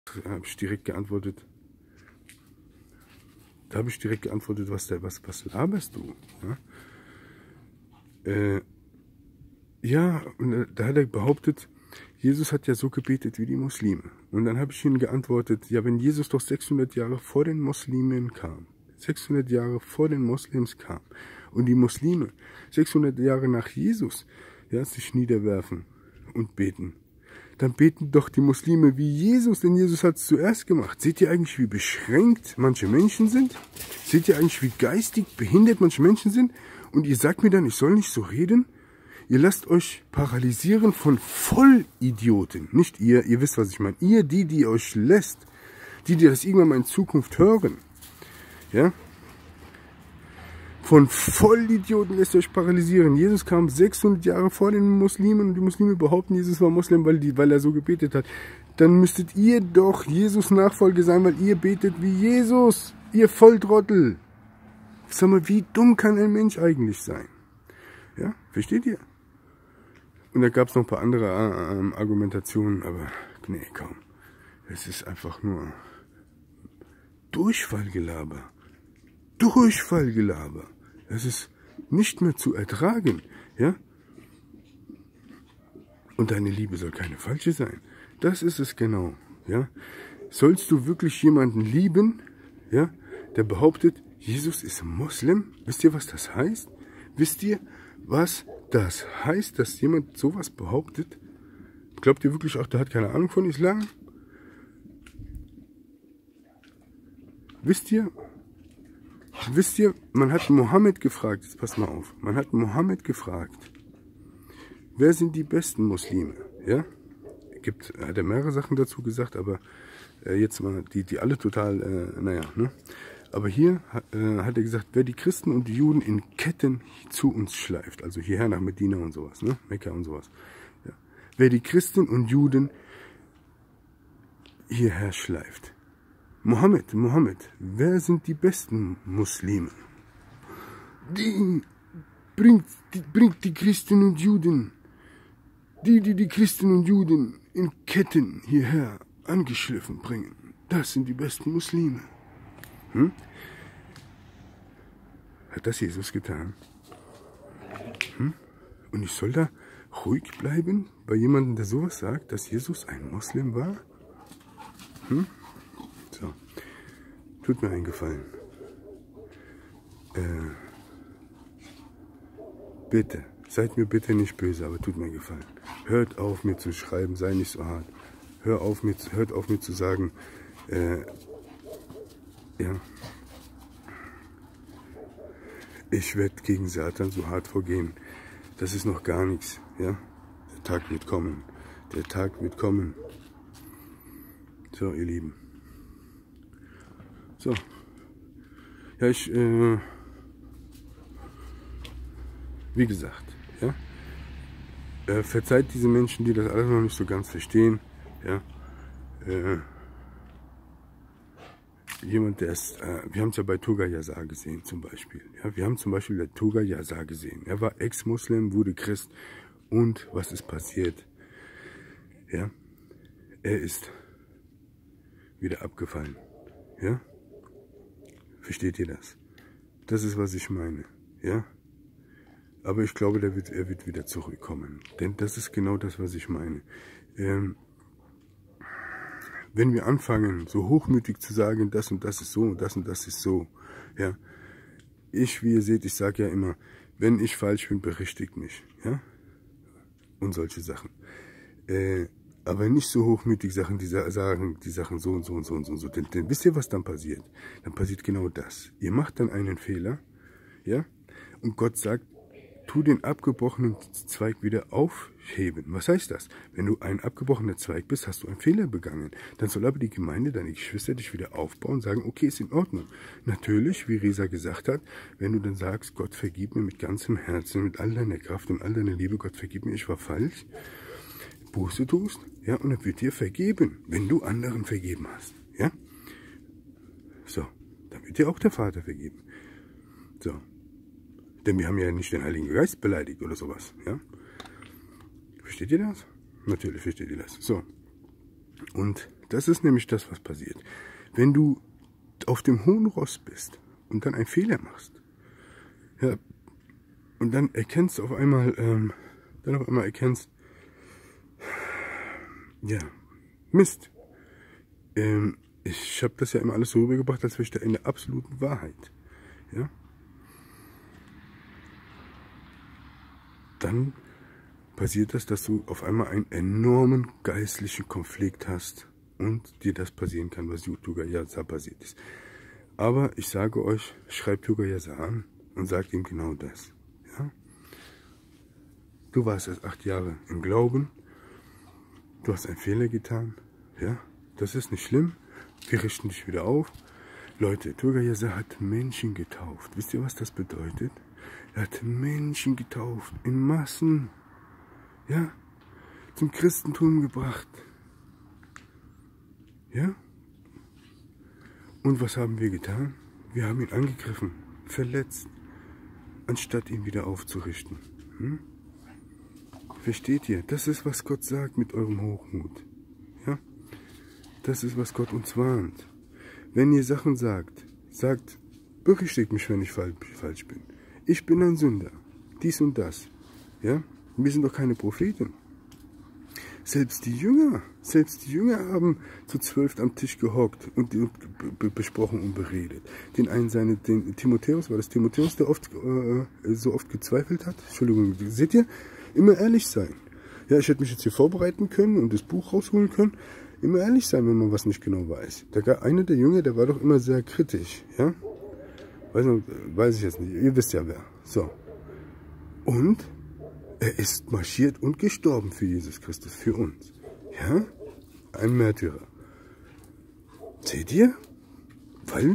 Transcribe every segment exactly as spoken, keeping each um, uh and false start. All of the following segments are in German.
Da habe ich direkt geantwortet, da habe ich direkt geantwortet, was, der, was, was laberst du? Ja, äh, ja, und da hat er behauptet, Jesus hat ja so gebetet wie die Muslime. Und dann habe ich ihm geantwortet, ja, wenn Jesus doch sechshundert Jahre vor den Muslimen kam, sechshundert Jahre vor den Moslems kam und die Muslime sechshundert Jahre nach Jesus, ja, sich niederwerfen und beten, dann beten doch die Muslime wie Jesus, denn Jesus hat es zuerst gemacht. Seht ihr eigentlich, wie beschränkt manche Menschen sind? Seht ihr eigentlich, wie geistig behindert manche Menschen sind? Und ihr sagt mir dann, ich soll nicht so reden? Ihr lasst euch paralysieren von Vollidioten. Nicht ihr, ihr wisst, was ich meine. Ihr, die, die euch lässt, die, die das irgendwann mal in Zukunft hören. Ja? Von Vollidioten lässt ihr euch paralysieren. Jesus kam sechshundert Jahre vor den Muslimen und die Muslime behaupten, Jesus war Muslim, weil, die, weil er so gebetet hat. Dann müsstet ihr doch Jesus Nachfolger sein, weil ihr betet wie Jesus. Ihr Volltrottel. Sag mal, wie dumm kann ein Mensch eigentlich sein? Ja, versteht ihr? Und da gab es noch ein paar andere äh, Argumentationen, aber nee, kaum. Es ist einfach nur Durchfallgelaber. Durchfallgelaber. Es ist nicht mehr zu ertragen. Ja? Und deine Liebe soll keine falsche sein. Das ist es genau. Ja? Sollst du wirklich jemanden lieben, ja, der behauptet, Jesus ist Moslem? Wisst ihr, was das heißt? Wisst ihr, was das heißt, dass jemand sowas behauptet? Glaubt ihr wirklich auch, der hat keine Ahnung von Islam? Wisst ihr, wisst ihr, man hat Mohammed gefragt, jetzt passt mal auf, man hat Mohammed gefragt, wer sind die besten Muslime? Ja? Gibt, hat er mehrere Sachen dazu gesagt, aber äh, jetzt mal, die, die alle total, äh, naja, ne? Aber hier äh, hat er gesagt, wer die Christen und die Juden in Ketten zu uns schleift, also hierher nach Medina und sowas, ne? Mekka und sowas. Ja. Wer die Christen und Juden hierher schleift. Mohammed, Mohammed, wer sind die besten Muslime? Die bringt die, bringt die Christen und Juden, die, die die Christen und Juden in Ketten hierher angeschliffen bringen. Das sind die besten Muslime. Hm? Hat das Jesus getan? Hm? Und ich soll da ruhig bleiben bei jemandem, der sowas sagt, dass Jesus ein Moslem war? Hm? So, tut mir einen Gefallen. Äh, bitte, seid mir bitte nicht böse, aber tut mir einen Gefallen. Hört auf, mir zu schreiben, sei nicht so hart. Hör auf, mir, hört auf, mir zu sagen, äh, ja, ich werde gegen Satan so hart vorgehen. Das ist noch gar nichts. Ja? Der Tag wird kommen. Der Tag wird kommen. So, ihr Lieben. So. Ja, ich, äh, wie gesagt, ja, äh, verzeiht diese Menschen, die das alles noch nicht so ganz verstehen. Ja, äh, Jemand, der ist, äh, wir haben es ja bei Turga Yazar gesehen zum Beispiel. Ja, wir haben zum Beispiel bei Turga Yazar gesehen. Er war Ex-Muslim, wurde Christ und was ist passiert? Ja, er ist wieder abgefallen. Ja, versteht ihr das? Das ist, was ich meine. Ja, aber ich glaube, der wird, er wird wieder zurückkommen. Denn das ist genau das, was ich meine. Ähm, Wenn wir anfangen, so hochmütig zu sagen, das und das ist so und das und das ist so, ja, ich, wie ihr seht, ich sage ja immer, wenn ich falsch bin, berichtigt mich, ja, und solche Sachen. Äh, aber nicht so hochmütig Sachen, die sagen, die Sachen so und so und so und so und so. Denn, denn wisst ihr, was dann passiert? Dann passiert genau das. Ihr macht dann einen Fehler, ja, und Gott sagt, tu den abgebrochenen Zweig wieder aufheben. Was heißt das? Wenn du ein abgebrochener Zweig bist, hast du einen Fehler begangen. Dann soll aber die Gemeinde, deine Geschwister dich wieder aufbauen und sagen, okay, ist in Ordnung. Natürlich, wie Reza gesagt hat, wenn du dann sagst, Gott vergib mir mit ganzem Herzen, mit all deiner Kraft und all deiner Liebe, Gott vergib mir, ich war falsch, Buße tust, ja, und er wird dir vergeben, wenn du anderen vergeben hast, ja. So, dann wird dir auch der Vater vergeben. So. Denn wir haben ja nicht den Heiligen Geist beleidigt oder sowas. Ja? Versteht ihr das? Natürlich versteht ihr das. So. Und Das ist nämlich das, was passiert. Wenn du auf dem hohen Ross bist und dann einen Fehler machst, ja, und dann erkennst du auf einmal, ähm, dann auf einmal erkennst, ja, Mist. Ähm, ich habe das ja immer alles so rübergebracht, als wäre ich da in der absoluten Wahrheit. Ja? Dann passiert das, dass du auf einmal einen enormen geistlichen Konflikt hast und dir das passieren kann, was Tugayasa passiert ist. Aber ich sage euch, schreibt Tugayasa an und sagt ihm genau das. Ja? Du warst erst acht Jahre im Glauben, du hast einen Fehler getan, ja? Das ist nicht schlimm, wir richten dich wieder auf. Leute, Tugayasa hat Menschen getauft. Wisst ihr, was das bedeutet? Er hat Menschen getauft, in Massen, ja, zum Christentum gebracht. Ja? Und was haben wir getan? Wir haben ihn angegriffen, verletzt, anstatt ihn wieder aufzurichten. Hm? Versteht ihr? Das ist, was Gott sagt mit eurem Hochmut. Ja? Das ist, was Gott uns warnt. Wenn ihr Sachen sagt, sagt, berichtigt mich, wenn ich falsch bin. Ich bin ein Sünder. Dies und das. Ja? Wir sind doch keine Propheten. Selbst die Jünger, selbst die Jünger haben zu zwölf am Tisch gehockt und besprochen und beredet. Den einen seine, den Timotheus, war das Timotheus, der oft, äh, so oft gezweifelt hat? Entschuldigung, seht ihr? Immer ehrlich sein. Ja, ich hätte mich jetzt hier vorbereiten können und das Buch rausholen können. Immer ehrlich sein, wenn man was nicht genau weiß. Da, einer der Jünger, der war doch immer sehr kritisch. Ja? Weiß, noch, weiß ich jetzt nicht. Ihr wisst ja wer. So. Und er ist marschiert und gestorben für Jesus Christus, für uns. Ja? Ein Märtyrer. Seht ihr? Weil,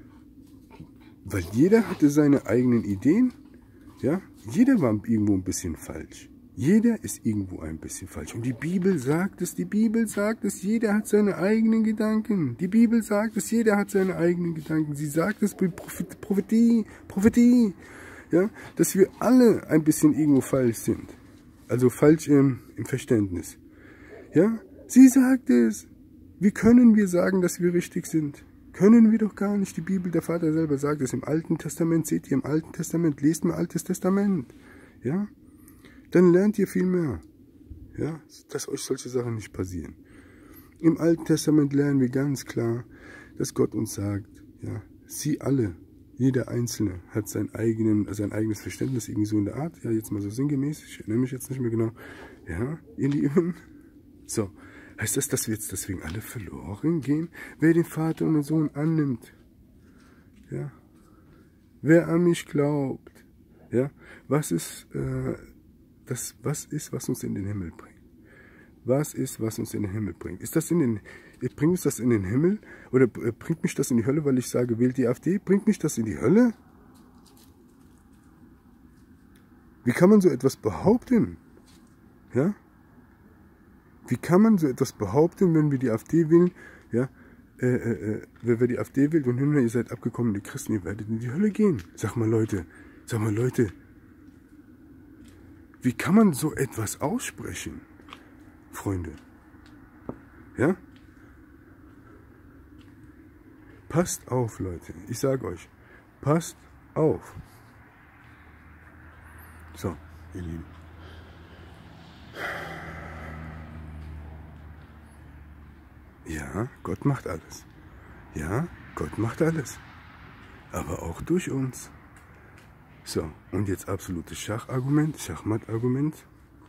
weil jeder hatte seine eigenen Ideen. Ja? Jeder war irgendwo ein bisschen falsch. Jeder ist irgendwo ein bisschen falsch. Und die Bibel sagt es, die Bibel sagt es, jeder hat seine eigenen Gedanken. Die Bibel sagt es, jeder hat seine eigenen Gedanken. Sie sagt es bei Prophetie, Prophetie, ja, dass wir alle ein bisschen irgendwo falsch sind. Also falsch im, im Verständnis. Ja, sie sagt es. Wie können wir sagen, dass wir richtig sind? Können wir doch gar nicht. Die Bibel, der Vater selber sagt es im Alten Testament. Seht ihr im Alten Testament, lest mal Altes Testament. Ja, dann lernt ihr viel mehr, ja, dass euch solche Sachen nicht passieren. Im Alten Testament lernen wir ganz klar, dass Gott uns sagt, ja, sie alle, jeder Einzelne hat sein, eigenen, sein eigenes Verständnis, irgendwie so in der Art, ja, jetzt mal so sinngemäß, ich erinnere mich jetzt nicht mehr genau, ja, ihr Lieben. So, heißt das, dass wir jetzt deswegen alle verloren gehen? Wer den Vater und den Sohn annimmt, ja, wer an mich glaubt, ja, was ist, äh, Das, was ist, was uns in den Himmel bringt? Was ist, was uns in den Himmel bringt? Ist das in den, bringt uns das in den Himmel? Oder bringt mich das in die Hölle, weil ich sage, wählt die AfD? Bringt mich das in die Hölle? Wie kann man so etwas behaupten? Ja? Wie kann man so etwas behaupten, wenn wir die AfD wählen? Ja? Äh, äh, wer die AfD wählt und hinterher, ihr seid abgekommene Christen, ihr werdet in die Hölle gehen. Sag mal, Leute, sag mal, Leute, wie kann man so etwas aussprechen, Freunde? Ja? Passt auf, Leute. Ich sage euch, passt auf. So, ihr Lieben. Ja, Gott macht alles. Ja, Gott macht alles. Aber auch durch uns. So, und jetzt absolutes Schachargument, Schachmatt-Argument.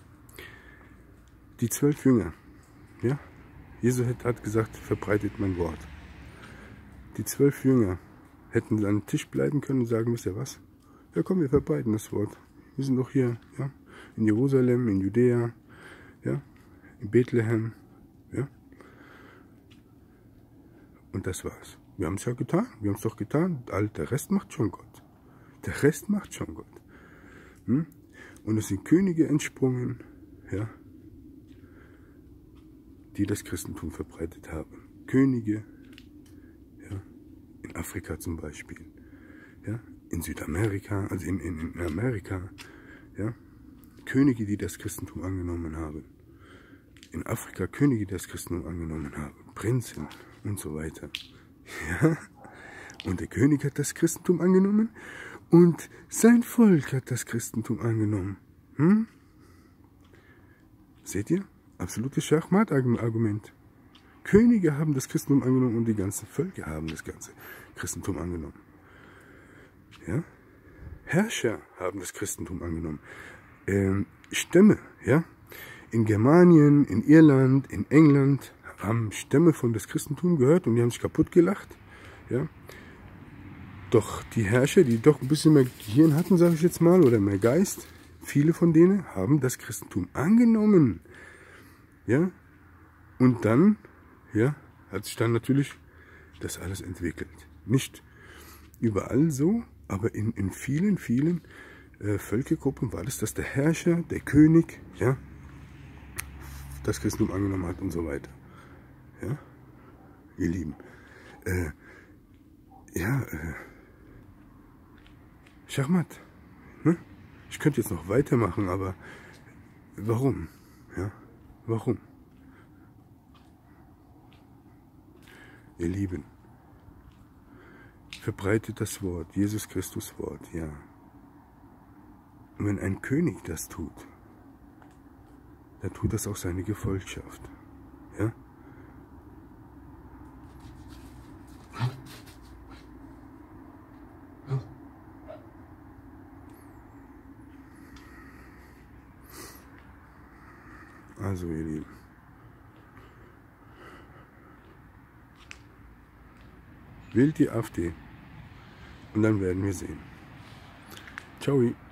Die zwölf Jünger, ja, Jesus hat gesagt, verbreitet mein Wort. Die zwölf Jünger hätten an den Tisch bleiben können und sagen, wisst ihr was? Ja komm, wir verbreiten das Wort. Wir sind doch hier, ja, in Jerusalem, in Judäa, ja, in Bethlehem, ja. Und das war's. Wir haben es ja getan, wir haben es doch getan. Der Rest macht schon Gott. Der Rest macht schon Gott. Hm? Und es sind Könige entsprungen, ja, die das Christentum verbreitet haben. Könige, ja, in Afrika zum Beispiel, ja, in Südamerika, also in, in, in Amerika, ja, Könige, die das Christentum angenommen haben. In Afrika Könige, die das Christentum angenommen haben. Prinzen und so weiter. Ja? Und der König hat das Christentum angenommen und sein Volk hat das Christentum angenommen. Hm? Seht ihr? Absolutes Schachmatt-Argument. Könige haben das Christentum angenommen und die ganzen Völker haben das ganze Christentum angenommen. Ja? Herrscher haben das Christentum angenommen. Ähm, Stämme, ja? In Germanien, in Irland, in England haben Stämme von das Christentum gehört und die haben sich kaputt gelacht. Ja? Doch die Herrscher, die doch ein bisschen mehr Gehirn hatten, sage ich jetzt mal, oder mehr Geist, viele von denen haben das Christentum angenommen. Ja? Und dann, ja, hat sich dann natürlich das alles entwickelt. Nicht überall so, aber in, in vielen, vielen äh, Völkergruppen war das, dass der Herrscher, der König, ja, das Christentum angenommen hat und so weiter. Ja, ihr Lieben. Äh, ja, äh, Schachmatt. Ne? Ich könnte jetzt noch weitermachen, aber warum? Ja, warum? Ihr Lieben, verbreitet das Wort, Jesus Christus Wort, ja. Und wenn ein König das tut, dann tut das auch seine Gefolgschaft, ja. Also ihr Lieben, wählt die AfD und dann werden wir sehen. Ciao.